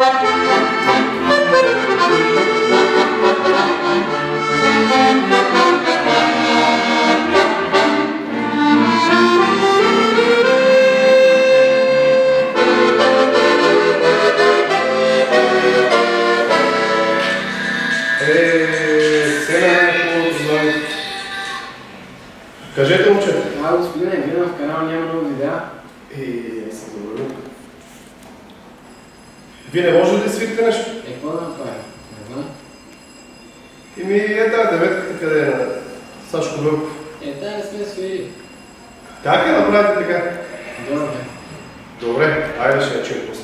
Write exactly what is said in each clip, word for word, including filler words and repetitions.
Кажете, момчета. А, господине, гледам в канала, няма много видеа. Е, не съм доволен. Вие не може ли да свирите нещо? Е, какво да направим? Не знам. Еми, е тази деветката, къде е на Сашко Велков. Е, тая не сме свирили. Как е направите така? Добре. Добре, айде ще я чуем после.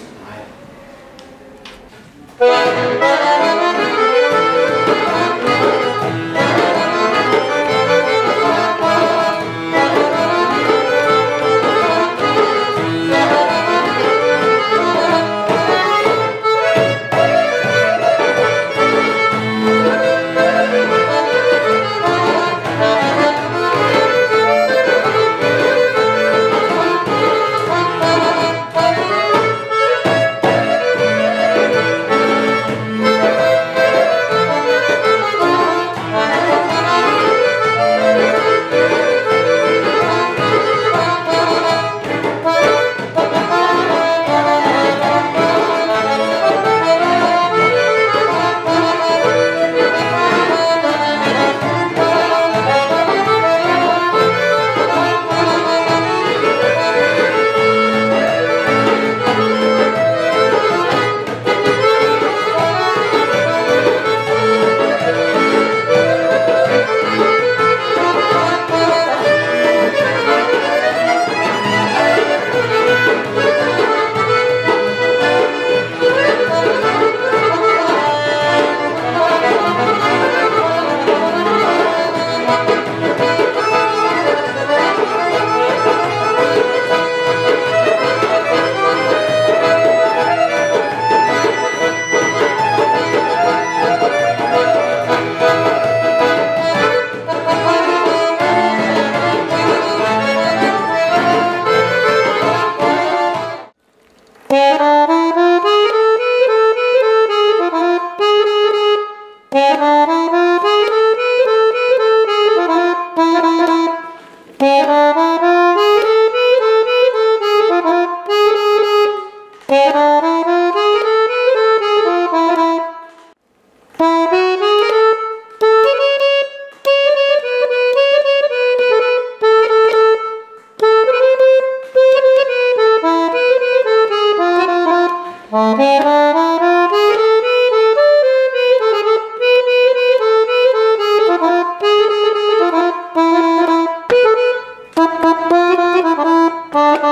Thank you.